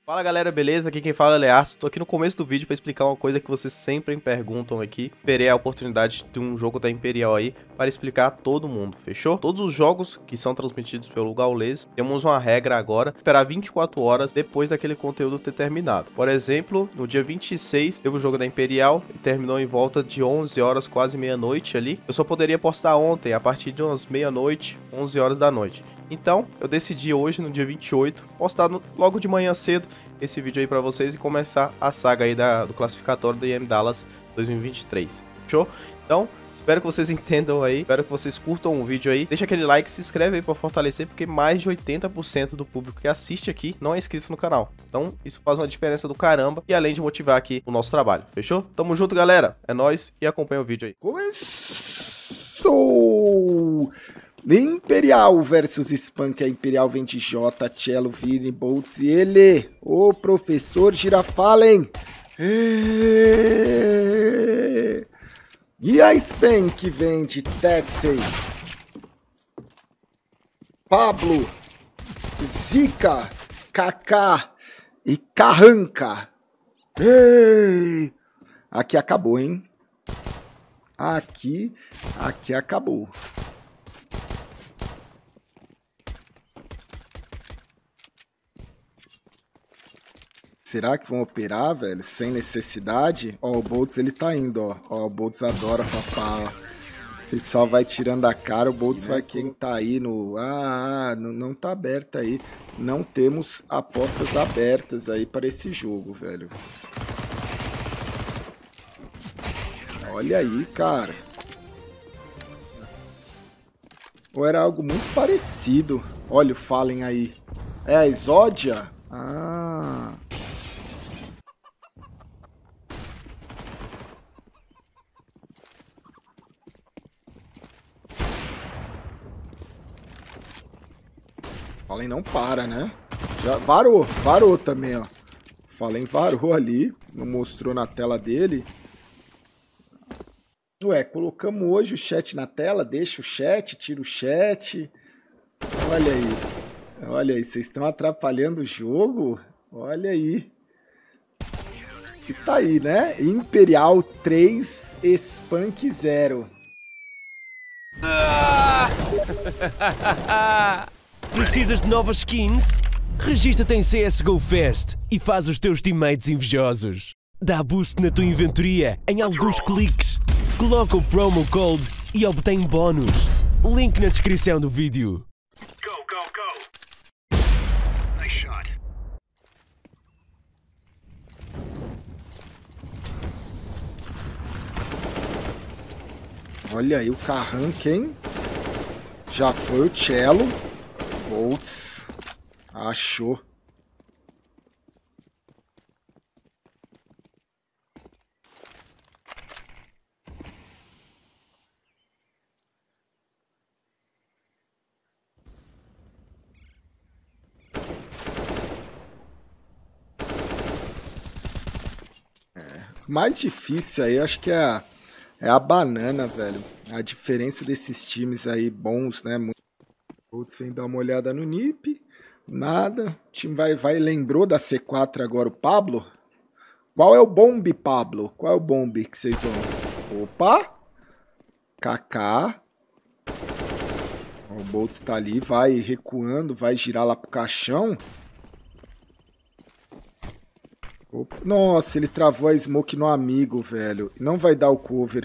Fala galera, beleza? Aqui quem fala é Learce. Tô aqui no começo do vídeo pra explicar uma coisa que vocês sempre me perguntam aqui. Esperei a oportunidade de um jogo da Imperial aí para explicar a todo mundo, fechou? Todos os jogos que são transmitidos pelo Gaules, temos uma regra agora, esperar 24 horas depois daquele conteúdo ter terminado. Por exemplo, no dia 26 teve o jogo da Imperial e terminou em volta de 11 horas, quase meia-noite ali. Eu só poderia postar ontem, a partir de umas meia-noite, 11 horas da noite. Então, eu decidi hoje, no dia 28, postar logo de manhã cedo esse vídeo aí pra vocês e começar a saga aí do classificatório do IEM Dallas 2023. Fechou? Então, espero que vocês entendam aí, espero que vocês curtam o vídeo aí. Deixa aquele like, se inscreve aí pra fortalecer, porque mais de 80% do público que assiste aqui não é inscrito no canal. Então, isso faz uma diferença do caramba e além de motivar aqui o nosso trabalho. Fechou? Tamo junto, galera. É nóis e acompanha o vídeo aí. Começou! Imperial versus Spunk. A Imperial vem de J, Cello, Vini, Boltz e ele, o professor Girafalen. E a Spunk vem de Tetsey, Pablo, Zika, Kaká e Carranca. Aqui acabou, hein? Aqui acabou. Será que vão operar, velho? Sem necessidade? Ó, o Boltz, ele tá indo, ó. Ó, o Boltz adora papar. Ele só vai tirando a cara, o Boltz vai quem tá aí no... não tá aberto aí. Não temos apostas abertas aí para esse jogo, velho. Olha aí, cara. Ou era algo muito parecido. Olha o Fallen aí. É a Exódia? Ah... Fallen não para, né? Já varou também, ó. Fallen varou ali, não mostrou na tela dele. Ué, colocamos hoje o chat na tela, deixa o chat, tira o chat. Olha aí, vocês estão atrapalhando o jogo? Olha aí. E tá aí, né? Imperial 3, Spunk 0. Precisas de novas skins? Registra-te em CSGO Fest e faz os teus teammates invejosos. Dá boost na tua inventoria em alguns cliques. Coloca o promo code e obtém bónus. Link na descrição do vídeo. Go. Nice shot. Olha aí o Carranca, hein? Já foi o Cello. Boltz. Achou. Mais difícil aí, acho que é a banana, velho. A diferença desses times aí bons, né? Outros vem dar uma olhada no NiP. Nada. O time vai lembrou da C4 agora o Pablo. Qual é o bombe, Pablo? Qual é o bombe que vocês vão? Opa! Kaká. O Boltz tá ali, vai recuando, vai girar lá pro caixão. Opa. Nossa, ele travou a smoke no amigo, velho. Não vai dar o cover.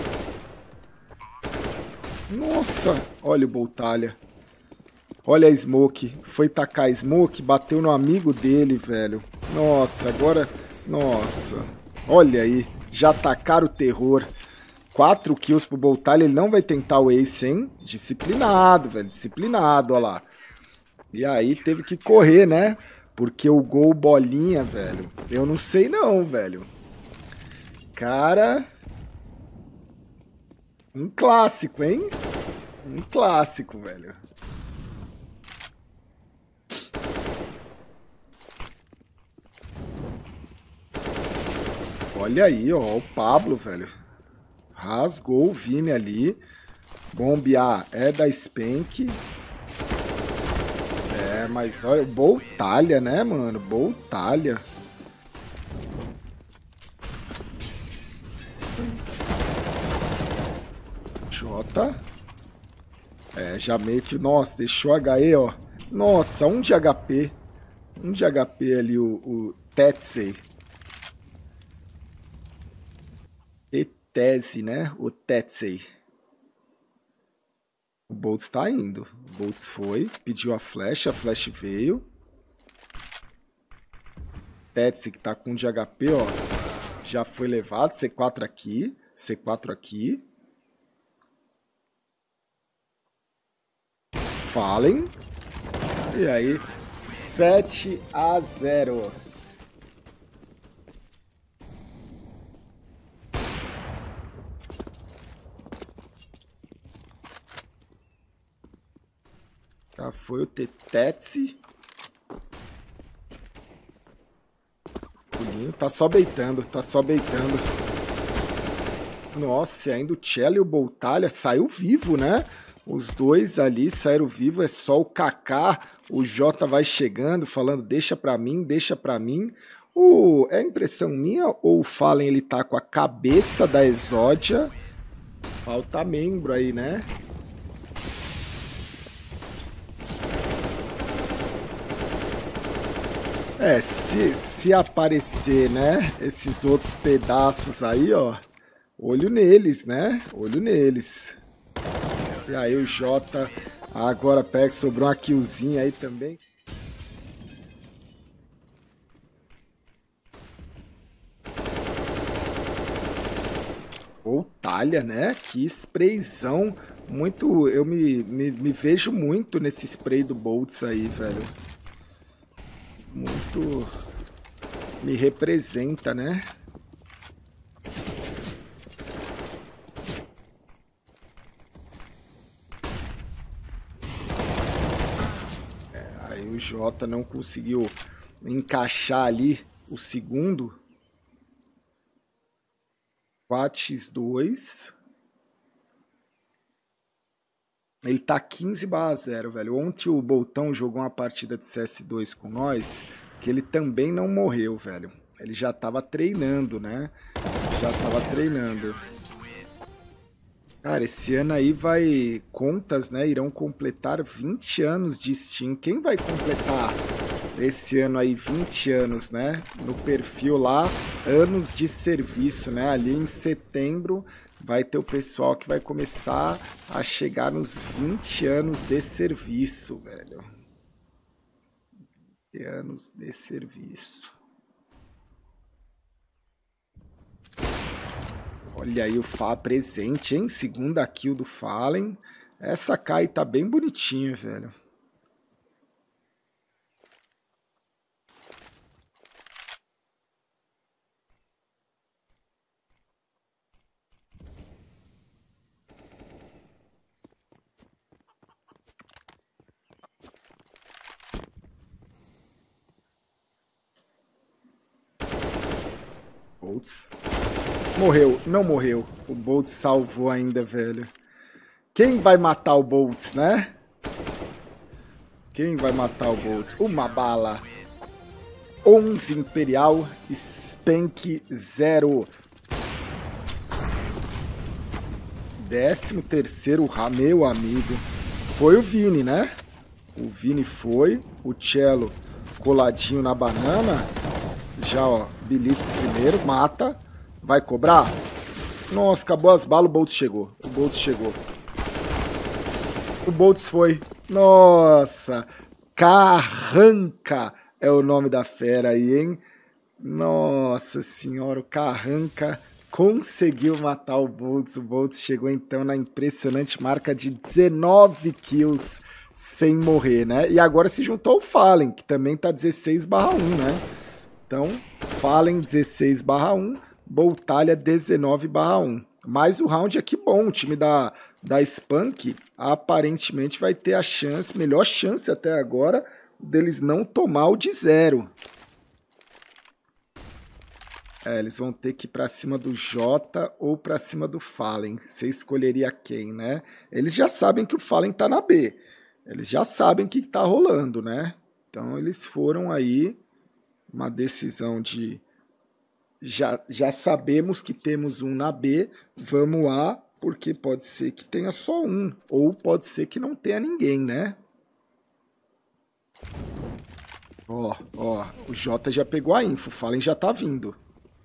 Nossa, olha o Boltalha. Olha a smoke. Foi tacar a smoke, bateu no amigo dele, velho. Nossa, agora... Nossa. Olha aí. Já tacaram o terror. 4 kills pro Boltalha. Ele não vai tentar o ace, hein? Disciplinado, velho. Disciplinado, olha lá. E aí teve que correr, né? Porque o gol bolinha, velho. Eu não sei não, velho. Cara... Um clássico, hein? Um clássico, velho. Olha aí, ó, o Pablo, velho. Rasgou o Vini ali. Bombear é da Spank. É, mas olha, Boltalha, né, mano? Boltalha. Jota. É, já meio que... Nossa, deixou HE, ó. Nossa, 1 de HP. 1 de HP ali, o Tetsei. Tese, né? O Tetsei. O Boltz tá indo. O Boltz foi, pediu a flecha veio. Tetsei que tá com 1 de HP, ó. Já foi levado. C4 aqui. C4 aqui. Fallen. E aí, 7-0. Já foi o Tetesi. Pulinho. Tá só beitando, tá só beitando. Nossa, e ainda o Cello e o Boltalha saiu vivo, né? Os dois ali saíram vivo, é só o Kaká. O Jota vai chegando, falando, deixa pra mim, deixa pra mim. É impressão minha ou o Fallen ele tá com a cabeça da Exódia? Falta membro aí, né? É, se aparecer, né, esses outros pedaços aí, ó, olho neles, né? Olho neles. E aí o Jota agora pega, sobrou uma killzinha aí também. Boltalha, né? Que sprayzão. Muito. Eu me vejo muito nesse spray do Boltz aí, velho. Muito. Me representa, né? Aí o Jota não conseguiu encaixar ali o segundo. 4x2. Ele tá 15/0, velho. Ontem o Boltão jogou uma partida de CS2 com nós, que ele também não morreu, velho. Ele já tava treinando, né? Já tava treinando. Cara, esse ano aí vai... Contas, né? Irão completar 20 anos de Steam. Quem vai completar esse ano aí 20 anos, né? No perfil lá, anos de serviço, né? Ali em setembro vai ter o pessoal que vai começar a chegar nos 20 anos de serviço, velho. 20 anos de serviço. Olha aí o Fá presente, hein? Segunda kill do Fallen. Essa Kai tá bem bonitinha, velho. Boltz. Morreu, não morreu. O Boltz salvou ainda, velho. Quem vai matar o Boltz, né? Quem vai matar o Boltz? Uma bala. 11 Imperial, Spank 0. 13º, meu amigo. Foi o Vini, né? O Vini foi. O Cello coladinho na banana. Já, ó, belisco primeiro, mata. Vai cobrar? Nossa, acabou as balas, o Boltz chegou. O Boltz chegou. O Boltz foi. Nossa, Carranca é o nome da fera aí, hein? Nossa senhora, o Carranca conseguiu matar o Boltz. O Boltz chegou então na impressionante marca de 19 kills sem morrer, né? E agora se juntou o Fallen, que também tá 16/1, né? Então, Fallen 16/1, Boltalha 19/1. Mas o round aqui bom, o time da Spunk aparentemente vai ter a chance, melhor chance até agora, deles não tomar o de 0. É, eles vão ter que ir pra cima do Jota ou pra cima do Fallen. Você escolheria quem, né? Eles já sabem que o Fallen tá na B. Eles já sabem o que tá rolando, né? Então eles foram aí, uma decisão de... Já sabemos que temos um na B, vamos A, porque pode ser que tenha só um, ou pode ser que não tenha ninguém, né? Ó, o Jota já pegou a info, Fallen já tá vindo.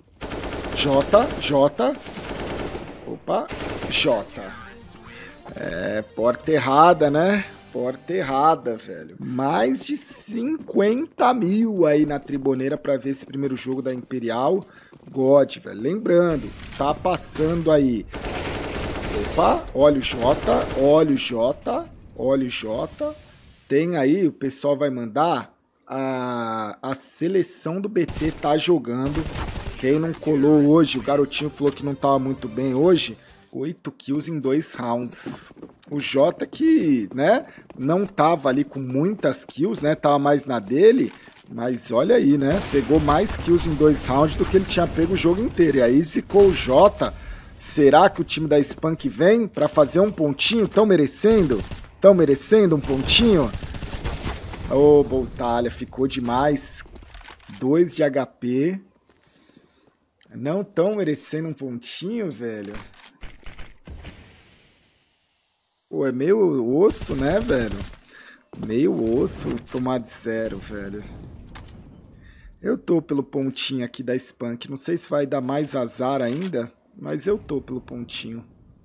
Jota. Opa, Jota. É, porta errada, né? Porta errada, velho. Mais de 50 mil aí na Triboneira pra ver esse primeiro jogo da Imperial. God, velho. Lembrando, tá passando aí. Opa, olha o Jota. Tem aí, o pessoal vai mandar a seleção do BT tá jogando. Quem não colou hoje, o garotinho falou que não tava muito bem hoje. 8 kills em 2 rounds. O Jota que, né, não tava ali com muitas kills, né, tava mais na dele, mas olha aí, né, pegou mais kills em 2 rounds do que ele tinha pego o jogo inteiro. E aí zicou o Jota. Será que o time da Spunk vem pra fazer um pontinho? Tão merecendo um pontinho? Ô, Boltalha, ficou demais. 2 de HP. Não tão merecendo um pontinho, velho. Pô, é meio osso, né, velho? Meio osso tomar de 0, velho. Eu tô pelo pontinho aqui da Spunk. Não sei se vai dar mais azar ainda, mas eu tô pelo pontinho.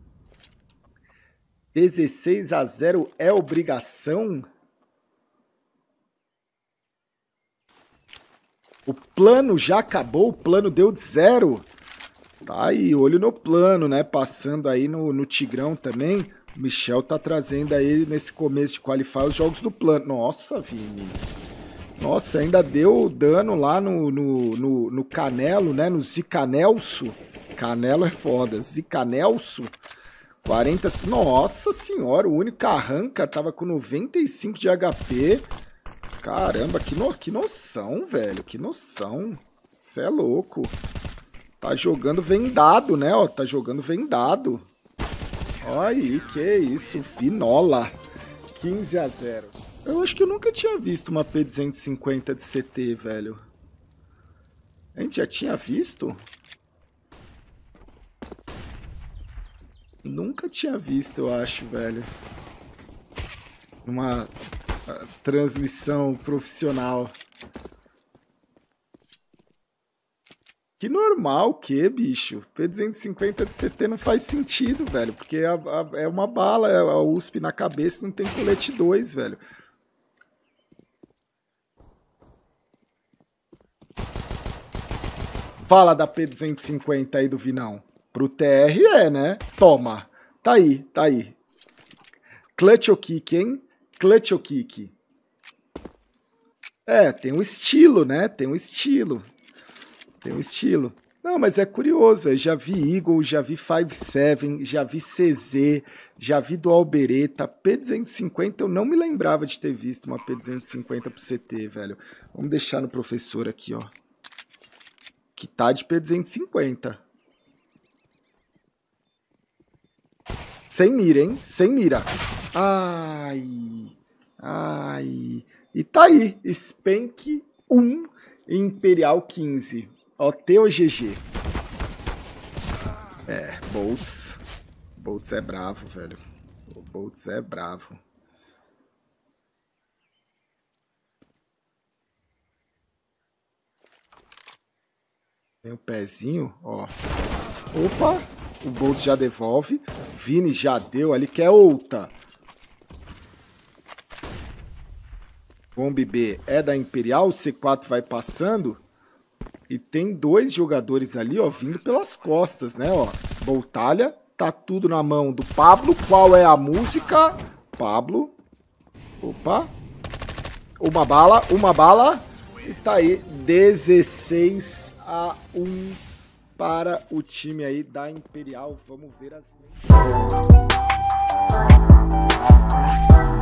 16-0 é obrigação? O plano já acabou? O plano deu de 0? Tá aí, olho no plano, né? Passando aí no Tigrão também. O Michel tá trazendo aí nesse começo de qualifier os jogos do plano. Nossa, Vini. Nossa, ainda deu dano lá no Canelo, né? No Zicanelso. Canelo é foda. Zicanelso. 40... Nossa senhora, o único arranca tava com 95 de HP. Caramba, que noção, velho. Que noção. Cê é louco. Tá jogando vendado, né? Ó, tá jogando vendado. Olha aí, que isso. Vinola. 15-0. Eu acho que eu nunca tinha visto uma P250 de CT, velho. A gente já tinha visto? Nunca tinha visto, eu acho, velho. Uma transmissão profissional. Que normal, que, bicho? P250 de CT não faz sentido, velho. Porque é uma bala, é a USP na cabeça, não tem colete 2, velho. Fala da P250 aí do Vinão. Pro TR é, né? Toma. Tá aí, tá aí. Clutch ou kick, hein? Clutch ou kick. É, tem um estilo, né? Tem um estilo. Tem um estilo. Não, mas é curioso, velho. Já vi Eagle, já vi 5.7, já vi CZ, já vi Dual Beretta. P250 eu não me lembrava de ter visto uma P250 pro CT, velho. Vamos deixar no professor aqui, ó. Que tá de P250. Sem mira, hein? Sem mira. Ai. Ai. E tá aí. Spank 1, Imperial 15. OT ou GG? É, Boltz. Boltz é bravo, velho. O Boltz é bravo. Tem o pezinho, ó. Opa! O Boltz já devolve. Vini já deu ali, que é outra. Bomb B é da Imperial. O C4 vai passando. E tem 2 jogadores ali, ó, vindo pelas costas, né, ó. Boltalha. Tá tudo na mão do Pablo. Qual é a música? Pablo. Opa. Uma bala. E tá aí, 16-1 para o time aí da Imperial. Vamos ver as...